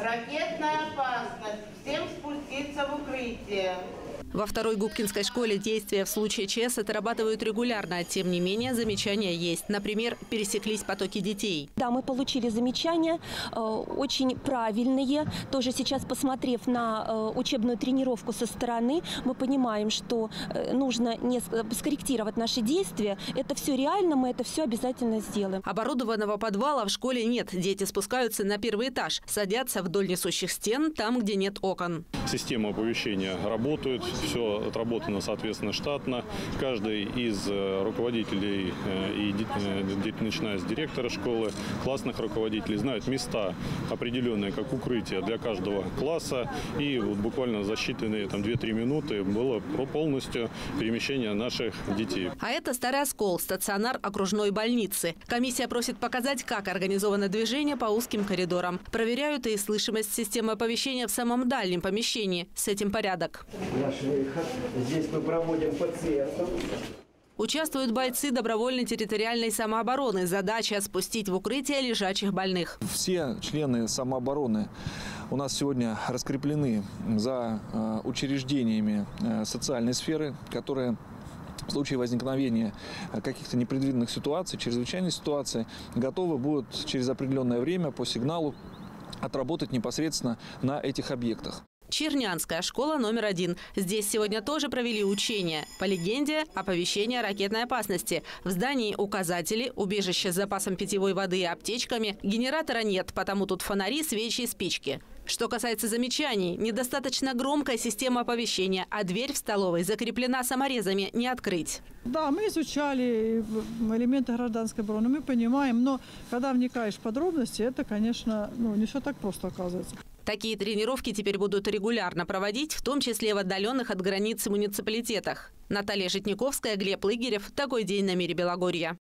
Ракетная опасность. Всем спуститься в укрытие. Во второй Губкинской школе действия в случае ЧС отрабатывают регулярно. Тем не менее, замечания есть. Например, пересеклись потоки детей. Да, мы получили замечания, очень правильные. Тоже сейчас, посмотрев на учебную тренировку со стороны, мы понимаем, что нужно скорректировать наши действия. Это все реально, мы это все обязательно сделаем. Оборудованного подвала в школе нет. Дети спускаются на первый этаж, садятся вдоль несущих стен, там, где нет окон. Система оповещения работает, все отработано, соответственно, штатно. Каждый из руководителей, начиная с директора школы, классных руководителей, знают места определенные, как укрытие для каждого класса. И вот буквально за считанные 2-3 минуты было полностью перемещение наших детей. А это Старый Оскол, стационар окружной больницы. Комиссия просит показать, как организовано движение по узким коридорам. Проверяют и слышимость системы оповещения в самом дальнем помещении. С этим порядок. Наш выход. Здесь мы проводим пациентов. Участвуют бойцы добровольной территориальной самообороны. Задача – спустить в укрытие лежачих больных. Все члены самообороны у нас сегодня раскреплены за учреждениями социальной сферы, которые в случае возникновения каких-то непредвиденных ситуаций, чрезвычайной ситуации, готовы будут через определенное время по сигналу отработать непосредственно на этих объектах. Чернянская школа номер 1. Здесь сегодня тоже провели учения. По легенде, оповещение о ракетной опасности. В здании указатели, убежище с запасом питьевой воды и аптечками. Генератора нет, потому тут фонари, свечи и спички. Что касается замечаний, недостаточно громкая система оповещения, а дверь в столовой закреплена саморезами, не открыть. Да, мы изучали элементы гражданской обороны, мы понимаем, но когда вникаешь в подробности, это, конечно, не все так просто оказывается. Такие тренировки теперь будут регулярно проводить, в том числе в отдаленных от границы муниципалитетах. Наталья Житниковская, Глеб Лыгерев. Такой день на мире Белогорья.